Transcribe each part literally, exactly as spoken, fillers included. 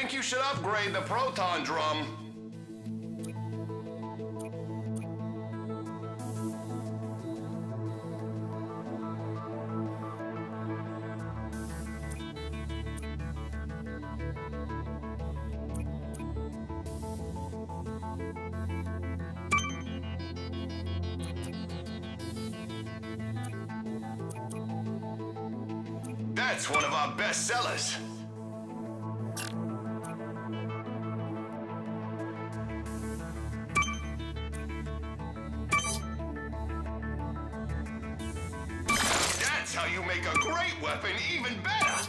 think you should upgrade the proton drum. That's one of our best sellers. That's how you make a great weapon even better.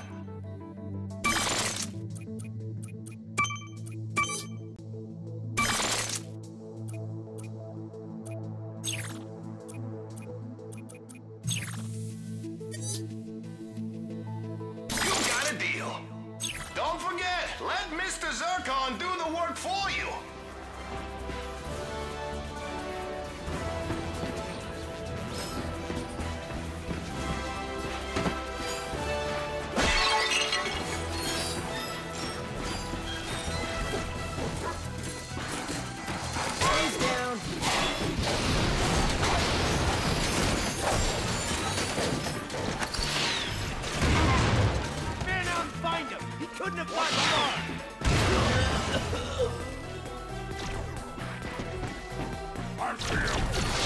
Don't forget, let Mister Zircon do the work for you. He's down. Man out and find him! He couldn't have gotten far! I see him!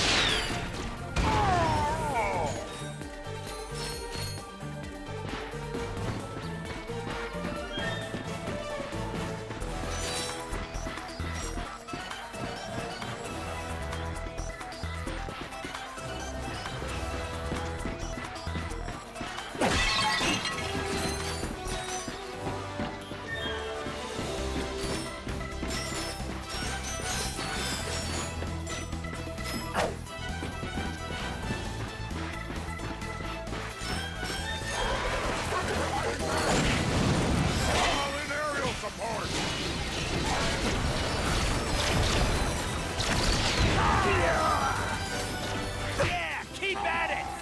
Yeah, keep at it!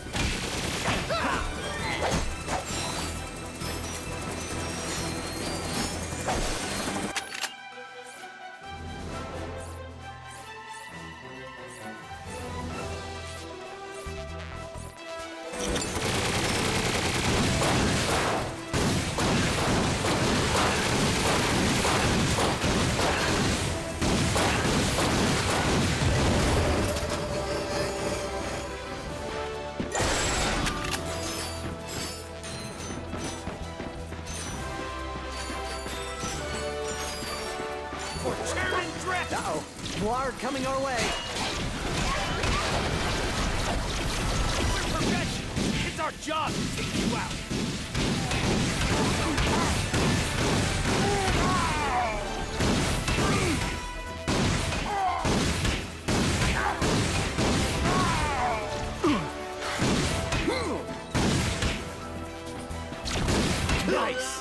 For Terran Drift! Uh-oh. Water coming our way. For perfection! It's our job to take you out! Nice!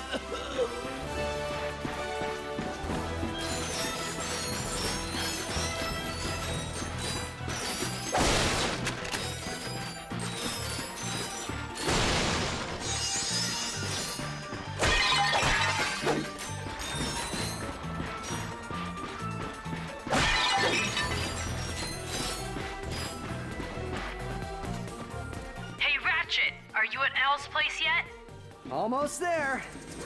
Hey, Ratchet! Are you at Al's place yet? Almost there.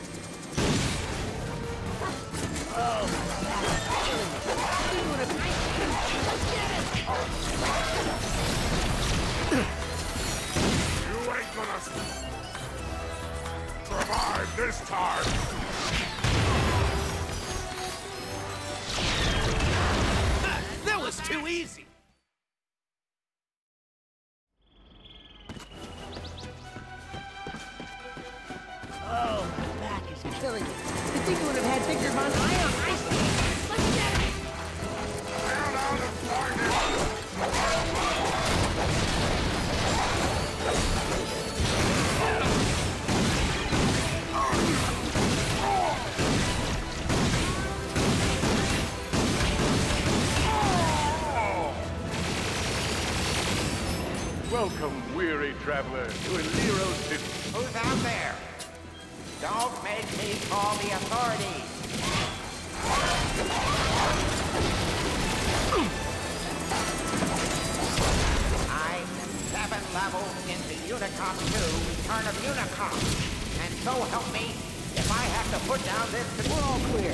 You ain't gonna survive this time! That was too easy! Oh, my back is killing me. If you would have had Victor Von Ion, I let's get it! Down out and find him! Welcome, weary traveler, to Eliro City. Who's out there? Don't make me call the authorities. I'm seven levels into Unicom two, Return of Unicom. And so help me, if I have to put down this... We're all clear.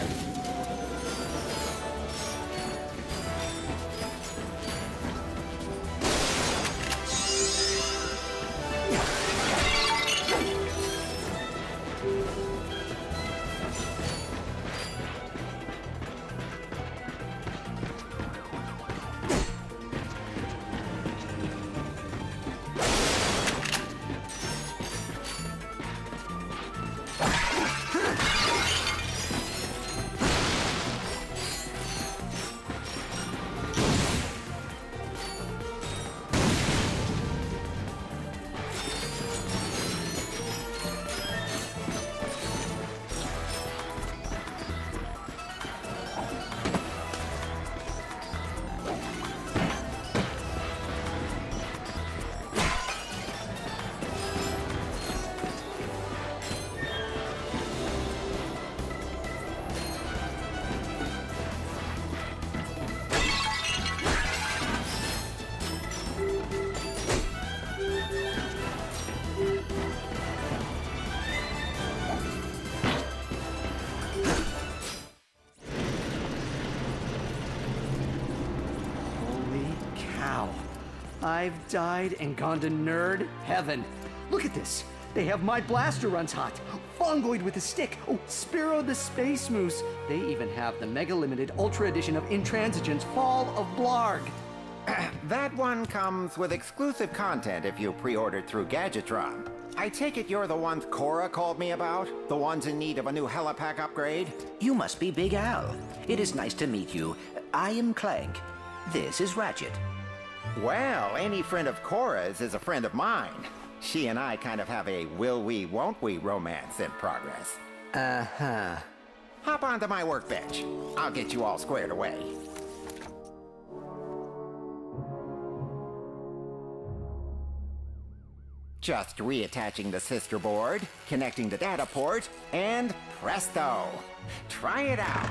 I've died and gone to nerd heaven. Look at this. They have my blaster runs hot. Fungoid with a stick. Oh, Spiro the Space Moose. They even have the Mega Limited Ultra Edition of Intransigence Fall of Blarg. That one comes with exclusive content if you pre-ordered through Gadgetron. I take it you're the ones Cora called me about? The ones in need of a new helipack upgrade? You must be Big Al. It is nice to meet you. I am Clank. This is Ratchet. Well, any friend of Cora's is a friend of mine. She and I kind of have a will we, won't we romance in progress. Uh-huh. Hop onto my workbench. I'll get you all squared away. Just reattaching the sister board, connecting the data port, and presto! Try it out!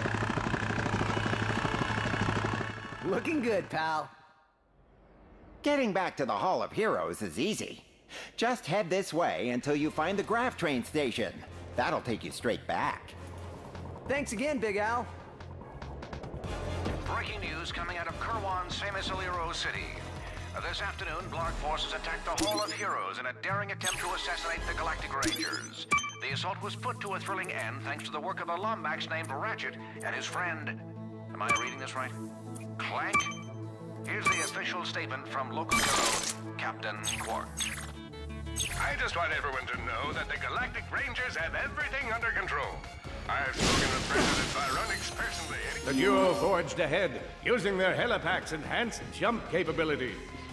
Looking good, pal. Getting back to the Hall of Heroes is easy. Just head this way until you find the Graph Train station. That'll take you straight back. Thanks again, Big Al. Breaking news coming out of Kerwan's famous Aliro City. Uh, this afternoon, Blarg forces attacked the Hall of Heroes in a daring attempt to assassinate the Galactic Rangers. The assault was put to a thrilling end thanks to the work of a Lombax named Ratchet and his friend... Am I reading this right? Clank? Here's the official statement from local hero, Captain Quark. I just want everyone to know that the Galactic Rangers have everything under control. I've spoken with President Vironix personally. The duo forged ahead, using their helipack's enhanced jump capability.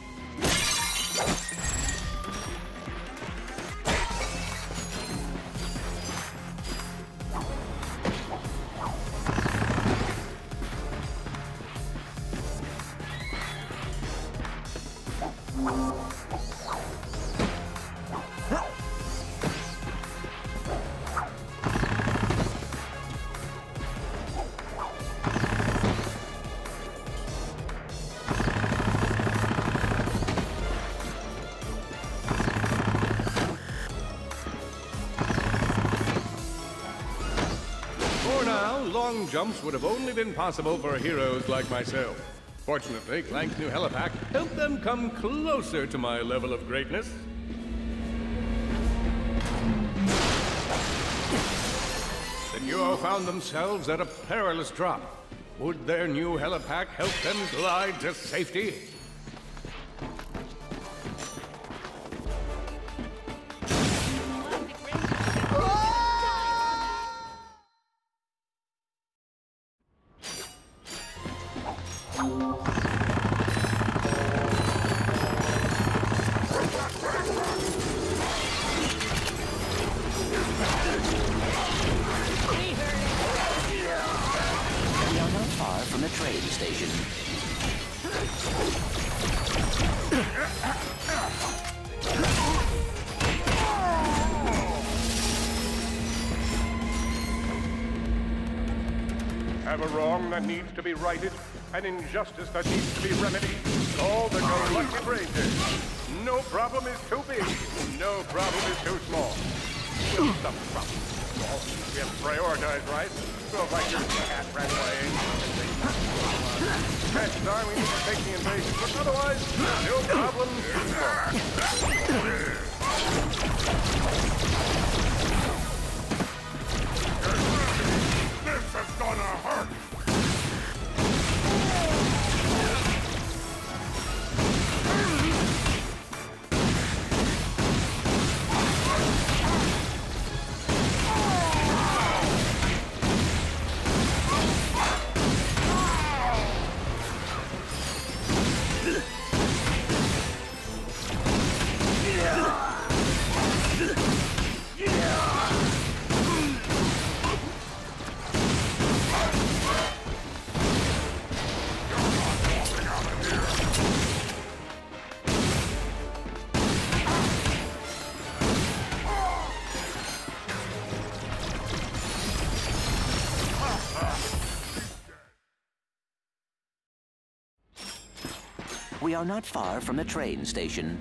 Long jumps would have only been possible for heroes like myself. Fortunately, Clank's new helipack helped them come closer to my level of greatness. The duo found themselves at a perilous drop. Would their new helipack help them glide to safety? Have a wrong that needs to be righted, an injustice that needs to be remedied. Call the Galactic Rangers. No problem is too big. No problem is too small. Well, some problem is too small. We have to prioritize, right? So if like your cat ran away, chances are we need to take the invasion, but otherwise, no problem too small. This is gonna hurt! We are not far from the train station.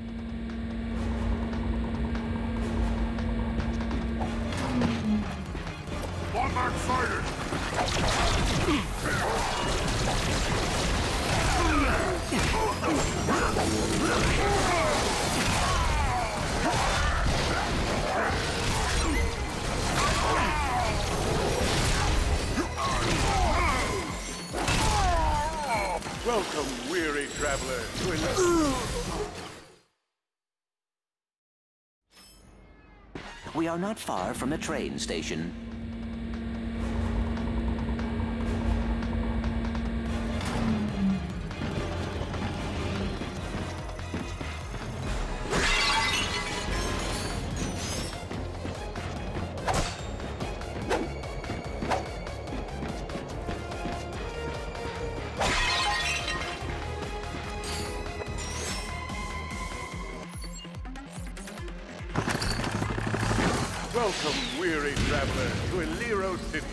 Bombard sighted! Welcome, weary traveler, to a... We are not far from the train station. Welcome, weary traveler, to Eliro City.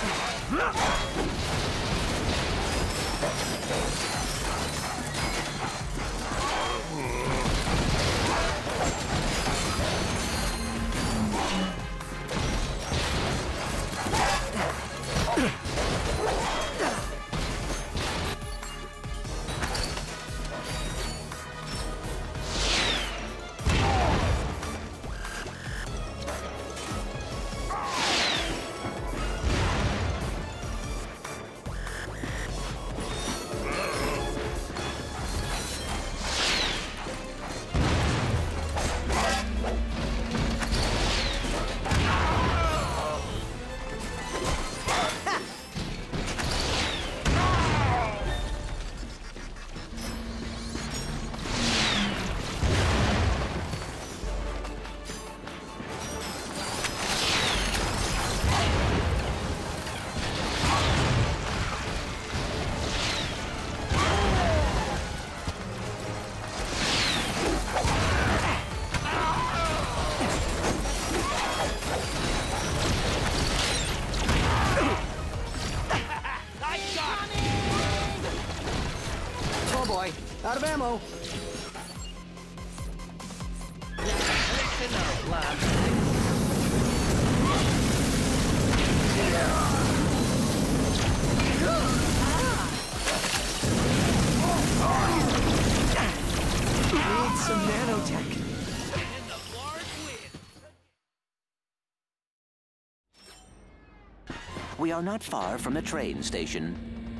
Out of ammo. Listen up, lad. Need some nanotech. We are not far from the train station.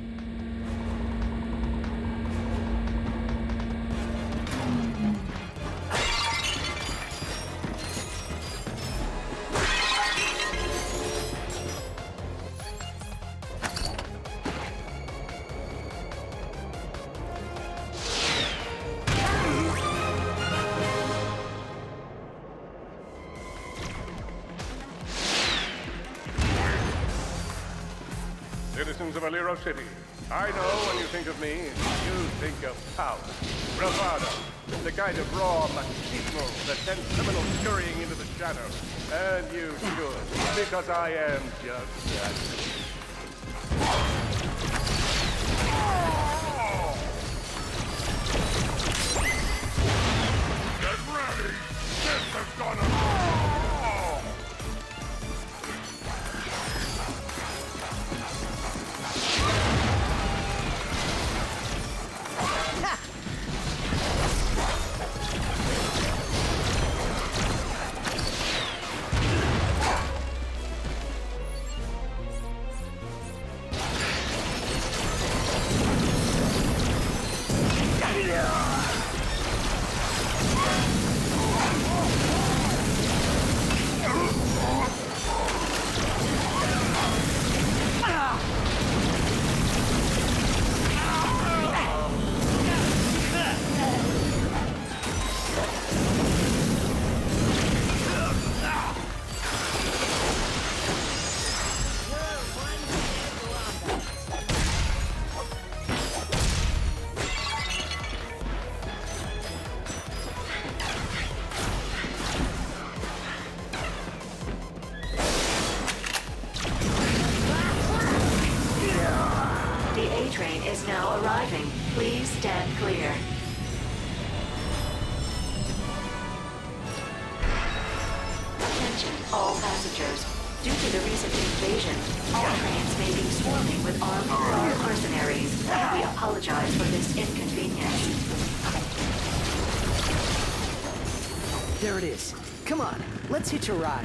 Citizens of Eliro City, I know when you think of me, you think of power, bravado, the kind of raw machismo that sends criminals scurrying into the shadows. And you should, because I am just that. This is gonna hurt! train is now arriving. Please stand clear. Attention, all passengers. Due to the recent invasion, all trains may be swarming with armed guard mercenaries. We apologize for this inconvenience. There it is. Come on, let's hitch a ride.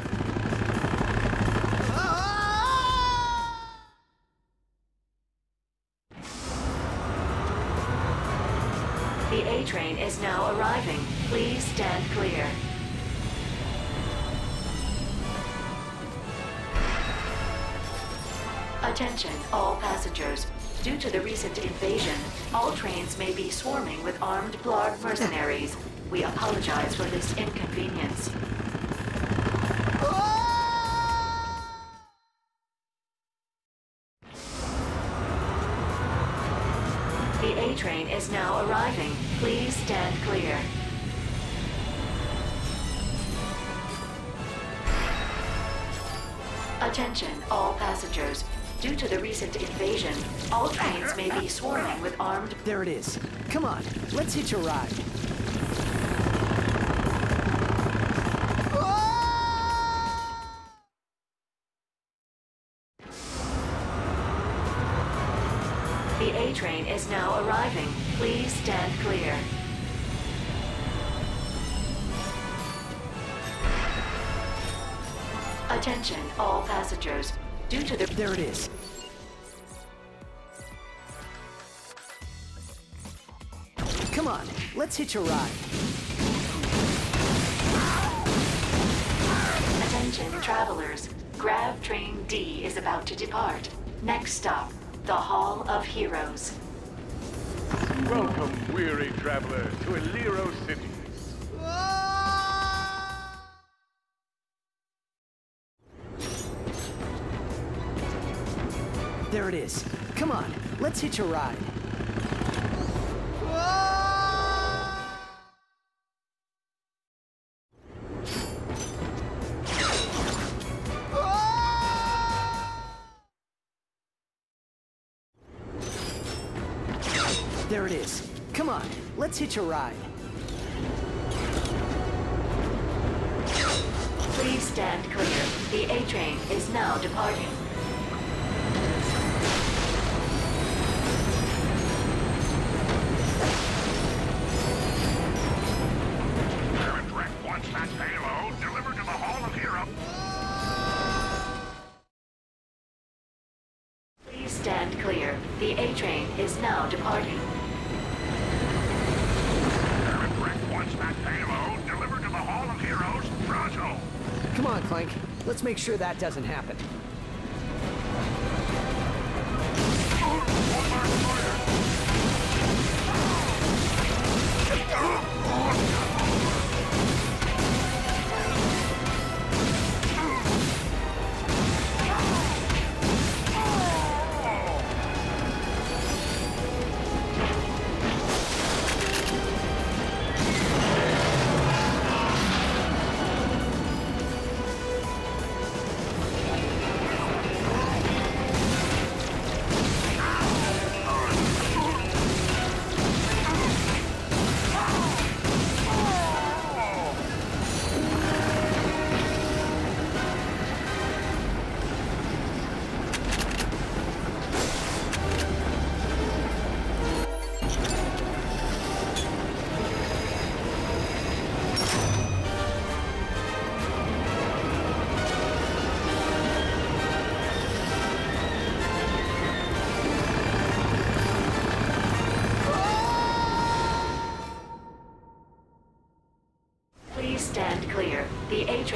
The A train is now arriving. Please stand clear. Attention, all passengers. Due to the recent invasion, all trains may be swarming with armed Blarg mercenaries. We apologize for this inconvenience. The A train is now arriving. Please stand clear. Attention, all passengers. Due to the recent invasion, all trains may be swarming with armed... There it is. Come on, let's hitch a ride. The A train is now arriving. Please stand clear. Attention, all passengers. Due to the... There it is. Come on, let's hitch a ride. Attention, travelers. Grav Train D is about to depart. Next stop, the Hall of Heroes. Welcome, weary traveler, to Eliro City. There it is. Come on, let's hitch a ride. There it is. Come on, let's hitch a ride. Please stand clear. The A train is now departing. Current wreck wants that payload delivered to the Hall of Heroes. Please stand clear. The A train is now departing. Current wreck wants that payload delivered to the Hall of Heroes. Pronto. Come on, Clank. Let's make sure that doesn't happen.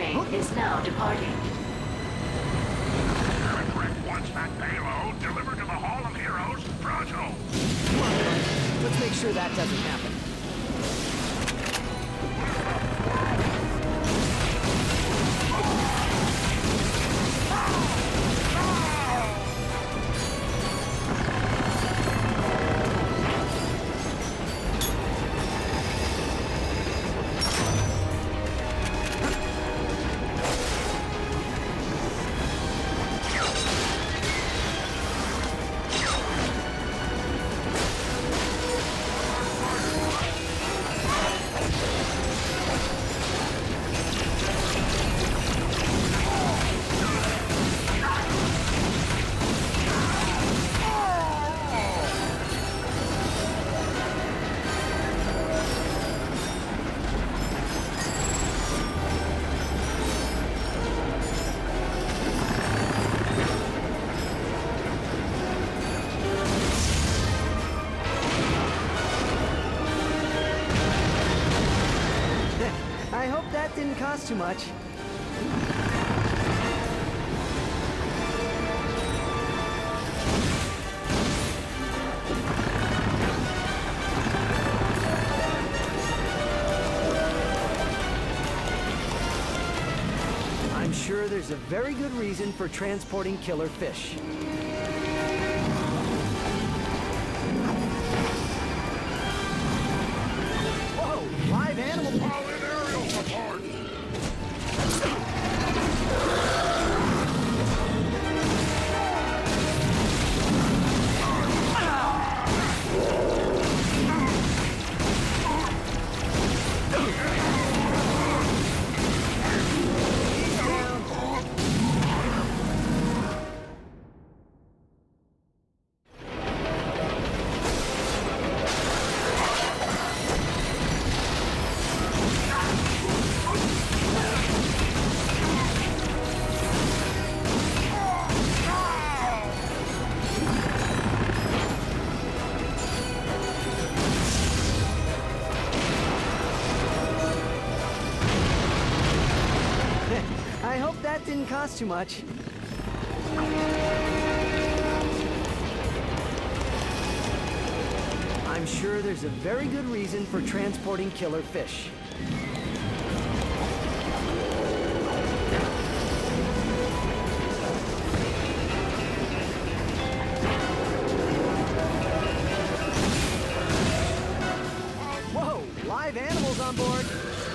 train is now departing. Correct one-smack payload delivered to the Hall of Heroes, pronto. Come on, Clank. Let's make sure that doesn't happen. I hope that didn't cost too much. I'm sure there's a very good reason for transporting killer fish. Whoa, live animal power! I hope that didn't cost too much. I'm sure there's a very good reason for transporting killer fish. Whoa, live animals on board.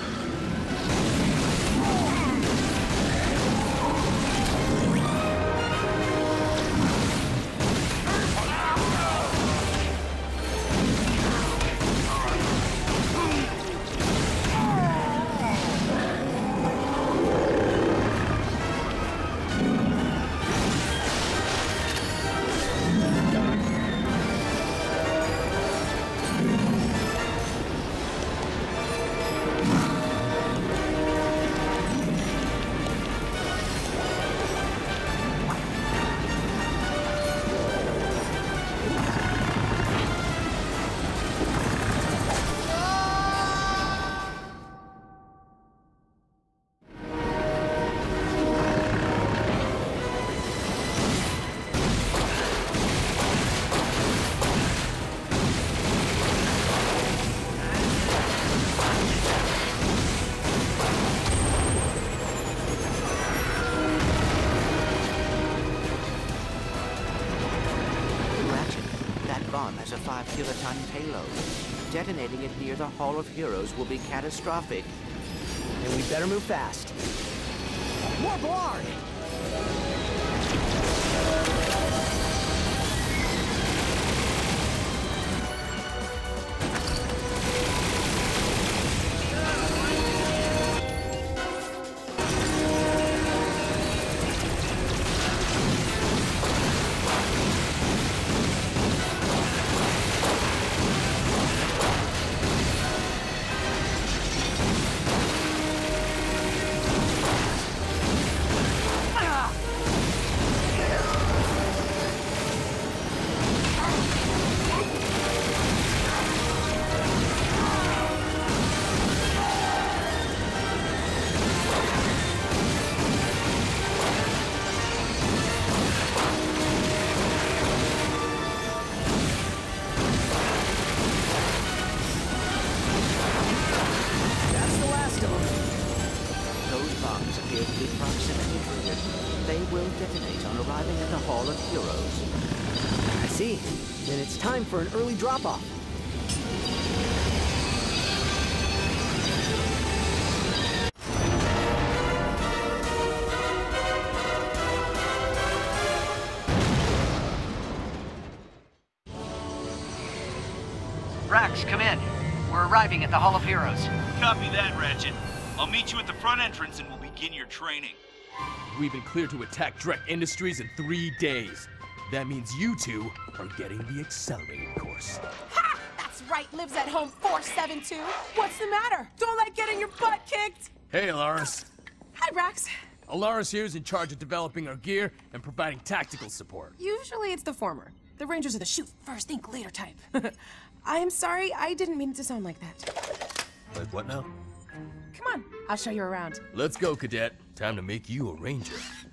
Has a five kiloton payload. Detonating it near the Hall of Heroes will be catastrophic. And we better move fast. More Blarg! bombs appear to be proximity triggered. They will detonate on arriving at the Hall of Heroes. I see. Then it's time for an early drop-off. Rax, come in. We're arriving at the Hall of Heroes. Copy that, Ratchet. I'll meet you at the front entrance and we'll begin your training. We've been cleared to attack Drek Industries in three days. That means you two are getting the accelerated course. Ha! That's right, lives at home four seven two. What's the matter? Don't like getting your butt kicked? Hey, Alaris. Hi, Rax. Alaris here is in charge of developing our gear and providing tactical support. Usually it's the former. The Rangers are the shoot first, think later type. I am sorry, I didn't mean it to sound like that. Like what now? Come on, I'll show you around. Let's go, Cadet. Time to make you a Ranger.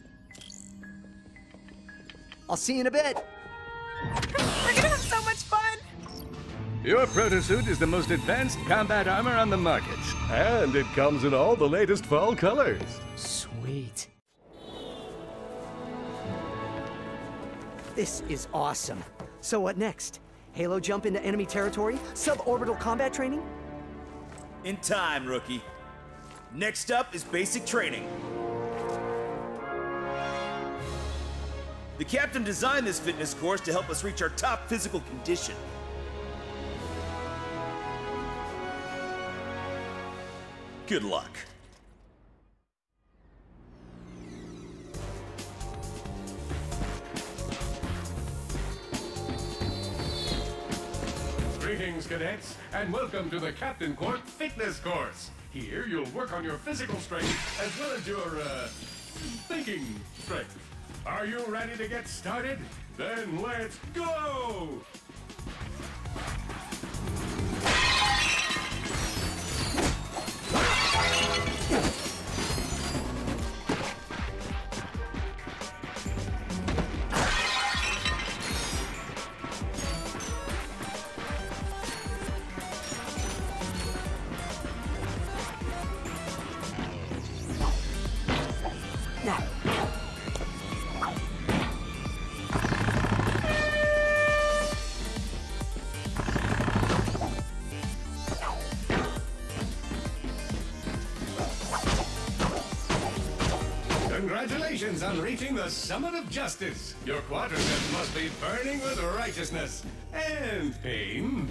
I'll see you in a bit. We're gonna have so much fun! Your protosuit is the most advanced combat armor on the market. And it comes in all the latest fall colors. Sweet. This is awesome. So what next? Halo jump into enemy territory? Suborbital combat training? In time, rookie. Next up is basic training. The captain designed this fitness course to help us reach our top physical condition. Good luck. Greetings, cadets, and welcome to the Captain Court Fitness Course. Here, you'll work on your physical strength as well as your, uh, thinking strength. Are you ready to get started? Then let's go! Congratulations on reaching the summit of justice. Your quadriceps must be burning with righteousness and pain.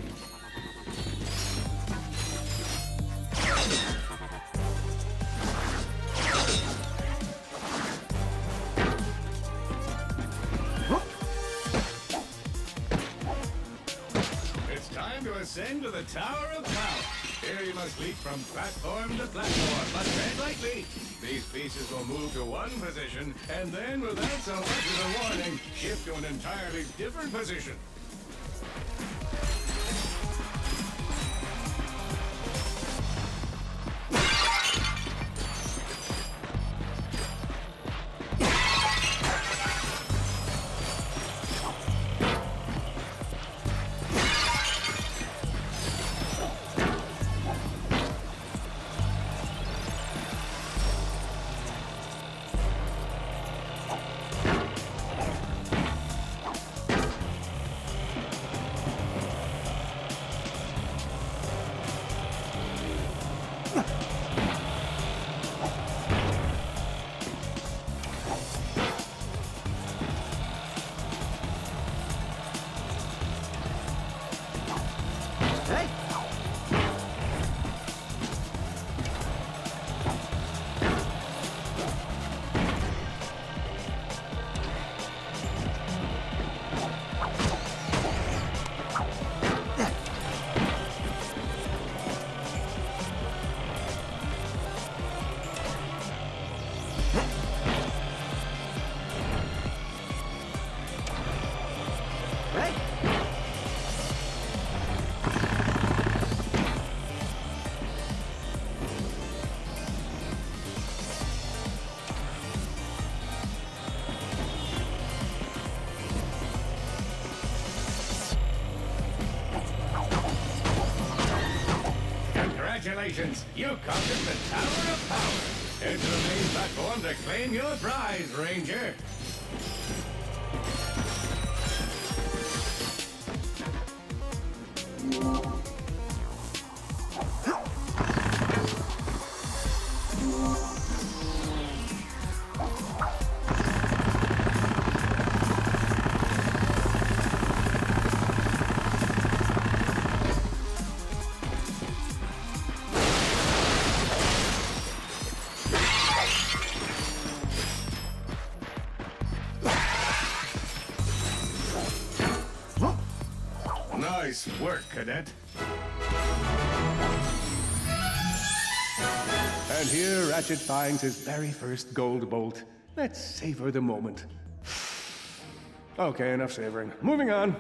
It's time to ascend to the Tower of Power. Here you must leap from platform to platform, but tread lightly. These pieces will move to one position, and then, without so much as a warning, shift to an entirely different position. Congratulations, you conquered the Tower of Power. Head to the main platform to claim your prize, Ranger. Nice work, Cadet. And here Ratchet finds his very first gold bolt. Let's savor the moment. Okay, enough savoring. Moving on.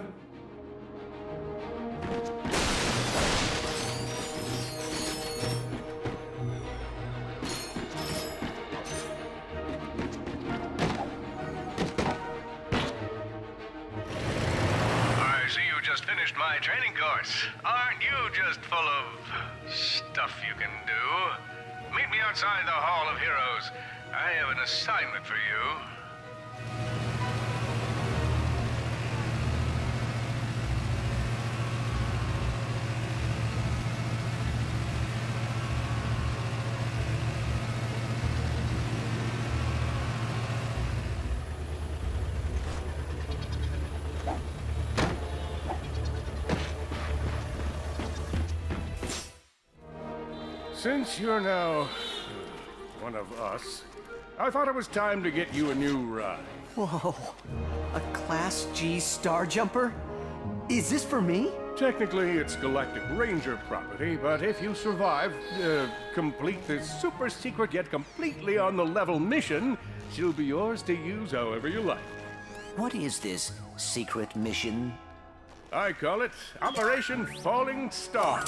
Finished my training course. Aren't you just full of stuff you can do? Meet me outside the Hall of Heroes. I have an assignment for you. Since you're now one of us, I thought it was time to get you a new ride. Whoa, a Class G Star Jumper? Is this for me? Technically, it's Galactic Ranger property, but if you survive, uh, complete this super secret yet completely on the level mission, she'll be yours to use however you like. What is this secret mission? I call it Operation Falling Star.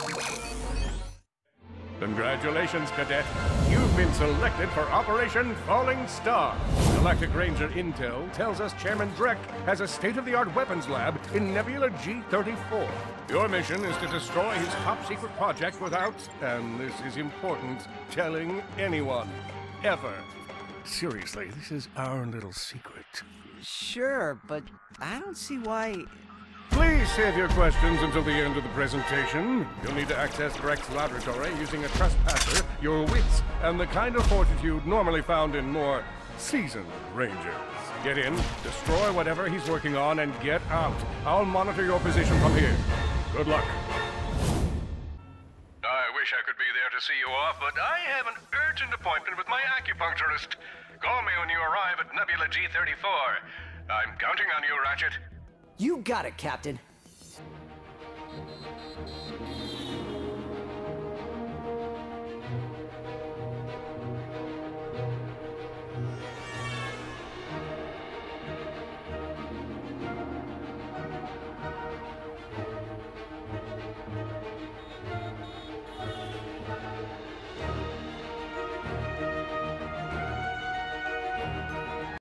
Congratulations, Cadet. You've been selected for Operation Falling Star. Galactic Ranger Intel tells us Chairman Drek has a state-of-the-art weapons lab in Nebula G thirty-four. Your mission is to destroy his top-secret project without, and this is important, telling anyone. Ever. Seriously, this is our little secret. Sure, but I don't see why... Please save your questions until the end of the presentation. You'll need to access Drek's laboratory using a trespasser, your wits, and the kind of fortitude normally found in more seasoned Rangers. Get in, destroy whatever he's working on, and get out. I'll monitor your position from here. Good luck. I wish I could be there to see you off, but I have an urgent appointment with my acupuncturist. Call me when you arrive at Nebula G thirty-four. I'm counting on you, Ratchet. You got it, Captain.